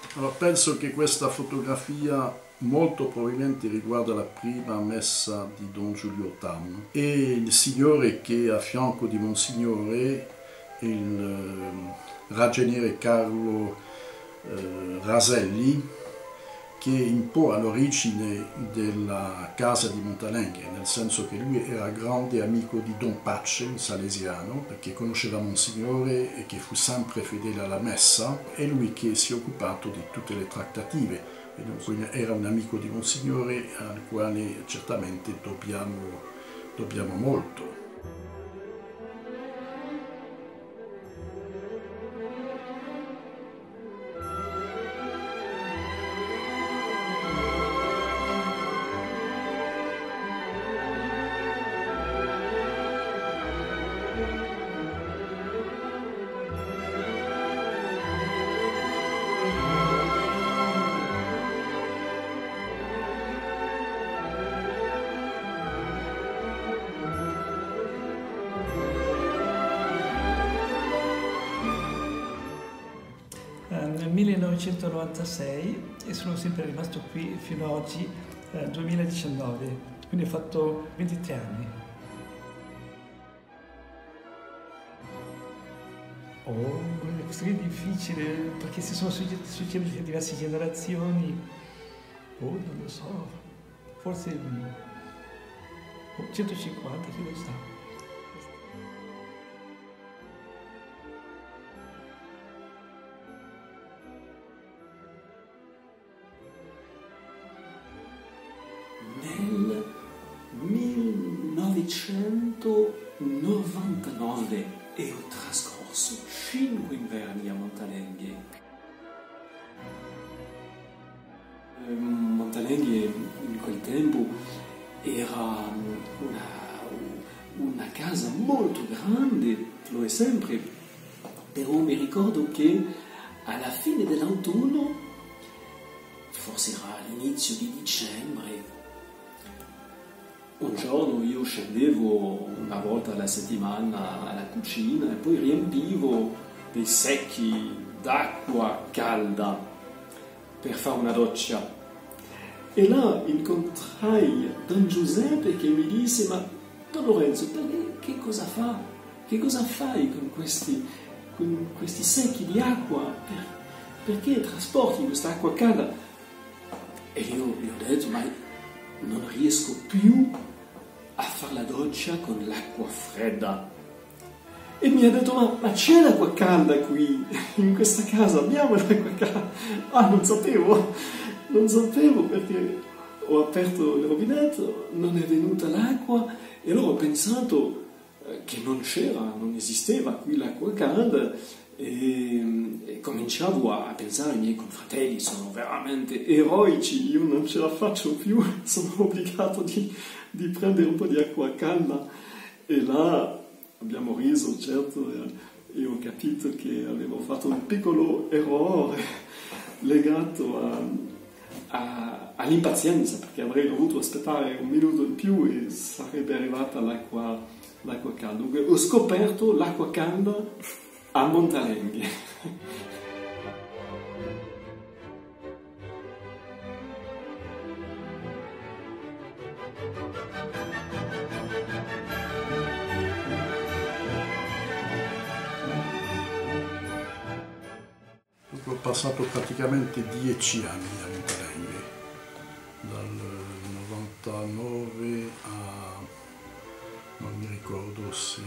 Allora, penso che questa fotografia molto probabilmente riguarda la prima messa di Don Giulio Tam e il signore che a fianco di Monsignore, il ragioniere Carlo Raselli, che è un po' all'origine della casa di Montalenghi, nel senso che lui era grande amico di Don Pace, un salesiano, perché conosceva Monsignore e che fu sempre fedele alla messa, e lui che si è occupato di tutte le trattative, e dunque era un amico di Monsignore al quale certamente dobbiamo molto. Nel 1996 e sono sempre rimasto qui fino ad oggi, 2019, quindi ho fatto 23 anni. Oh, è così difficile perché si sono succedute diverse generazioni. Oh, non lo so, forse 150, chi lo sa. Nel 1999 e ho trascorso 5 inverni a Montalenghi. Montalenghi in quel tempo era una casa molto grande, lo è sempre, però mi ricordo che alla fine dell'autunno, forse era all'inizio di dicembre, un giorno io scendevo una volta alla settimana alla cucina e poi riempivo dei secchi d'acqua calda per fare una doccia. E là incontrai Don Giuseppe che mi disse: ma Don Lorenzo, che cosa fa? Che cosa fai con questi secchi di acqua? Perché trasporti quest'acqua calda? E io gli ho detto: ma non riesco più a fare la doccia con l'acqua fredda. E mi ha detto: ma c'è l'acqua calda qui, in questa casa, abbiamo l'acqua calda. Ah, non sapevo perché ho aperto il rubinetto, non è venuta l'acqua e allora ho pensato che non esisteva qui l'acqua calda e cominciavo a pensare: i miei confratelli sono veramente eroici, io non ce la faccio più, sono obbligato di prendere un po' di acqua calda. E là abbiamo riso, certo, e ho capito che avevo fatto un piccolo errore legato all'impazienza, perché avrei dovuto aspettare un minuto in più e sarebbe arrivata l'acqua calda. Dunque ho scoperto l'acqua calda a Montalenghi. Ho passato praticamente 10 anni a Montalenghi, dal 99 a, non mi ricordo se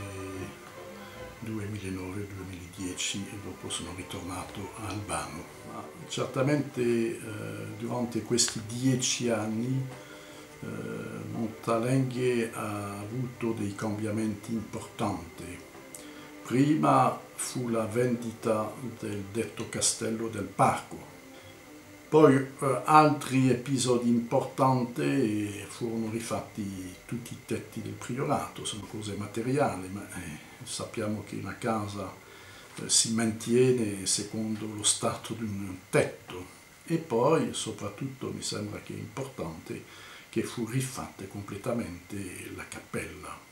2009-2010, e dopo sono ritornato a Albano. Ma certamente durante questi 10 anni Montalenghi ha avuto dei cambiamenti importanti. Prima fu la vendita del detto Castello del Parco, poi altri episodi importanti furono rifatti tutti i tetti del priorato, sono cose materiali, ma sappiamo che una casa si mantiene secondo lo stato di un tetto. E poi soprattutto mi sembra che è importante che fu rifatta completamente la cappella.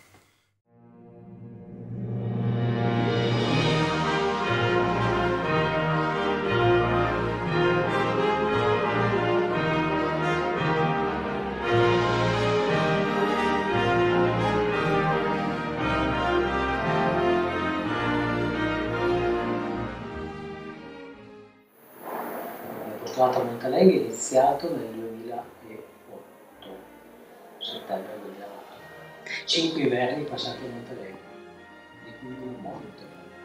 apostolato a Montalenghi è iniziato nel 2008, settembre 2008. 5 inverni passati a Montalenghi, di cui non molto.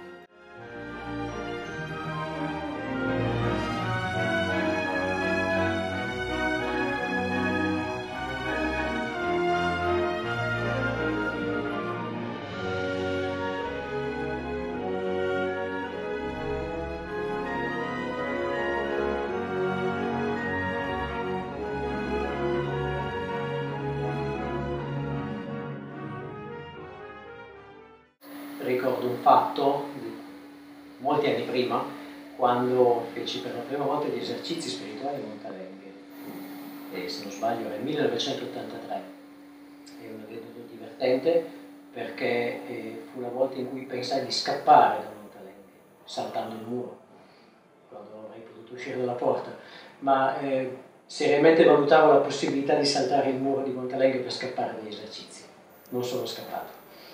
Ricordo un fatto molti anni prima, quando feci per la prima volta gli esercizi spirituali a Montalenghi, e se non sbaglio era il 1983. È un aneddoto divertente perché fu la volta in cui pensai di scappare da Montalenghi, saltando il muro, quando avrei potuto uscire dalla porta, ma seriamente valutavo la possibilità di saltare il muro di Montalenghi per scappare dagli esercizi. Non sono scappato.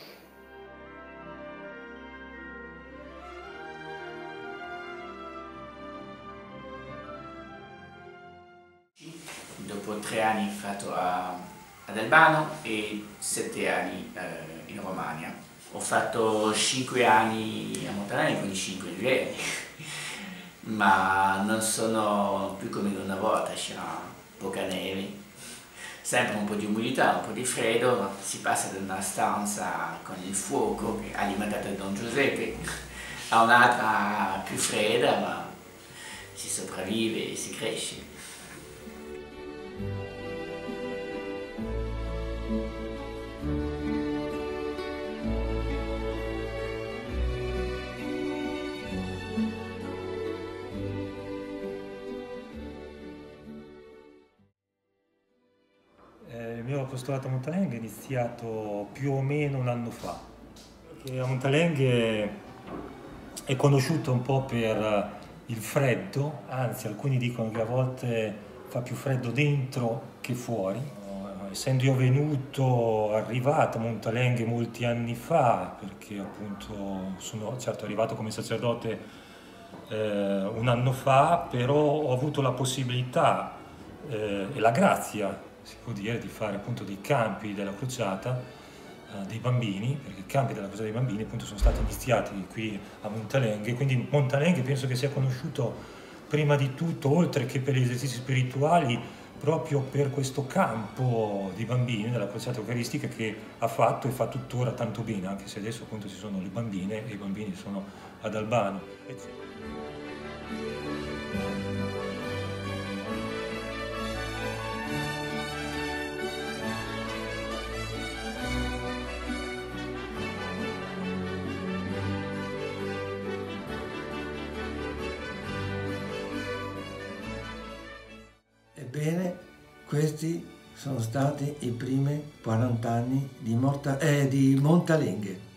Dopo 3 anni fatto ad Albano e 7 anni in Romagna. Ho fatto 5 anni a Montalenghi, quindi 5 inverni, ma non sono più come una volta, c'era poca neve, sempre un po' di umidità, un po' di freddo, si passa da una stanza con il fuoco che è alimentata da Don Giuseppe a un'altra più fredda, ma si sopravvive e si cresce. Il mio apostolato a Montalenghi è iniziato più o meno un anno fa. E a Montalenghi è conosciuto un po' per il freddo, anzi alcuni dicono che a volte fa più freddo dentro che fuori. Essendo io arrivato a Montalenghi molti anni fa, perché appunto sono certo arrivato come sacerdote un anno fa, però ho avuto la possibilità e la grazia, si può dire, di fare appunto dei campi della crociata dei bambini, perché i campi della crociata dei bambini appunto sono stati iniziati qui a Montalenghi, quindi Montalenghi penso che sia conosciuto prima di tutto, oltre che per gli esercizi spirituali, proprio per questo campo di bambini della crociata eucaristica che ha fatto e fa tuttora tanto bene, anche se adesso appunto ci sono le bambine e i bambini sono ad Albano. Ebbene, questi sono stati i primi 40 anni di Montalenghi.